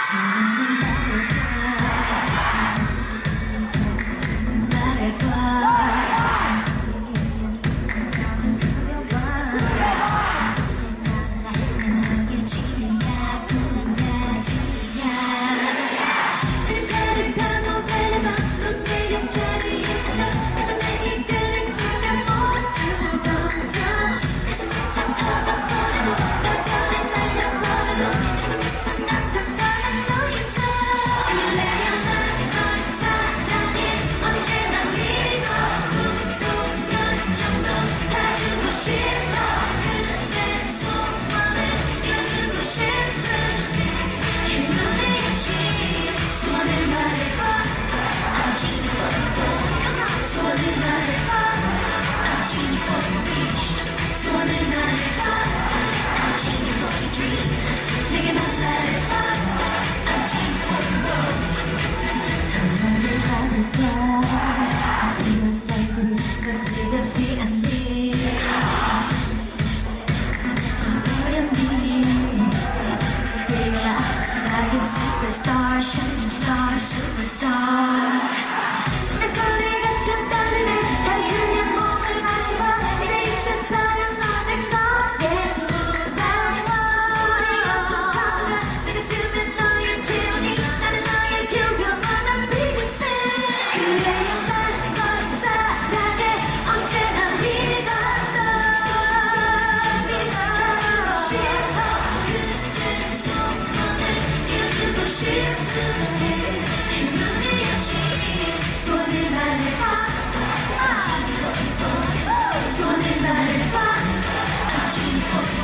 Superstar, shining star, superstar. 심장 소리 같은 떨리네. 달리는 몸을 맞춰봐. 이제 이 세상은 오직 너의 무대와 소리 같은 파도가 내가 쓰면 너의 재원이 나는 너의 교감만 한 biggest fan. 그래요 난 널 사랑해 언제나 믿었던 믿어주고 싶어. 그대 손만을 이어주고 싶은 눈이 역시 소원을 말해봐. 소원을 말해봐.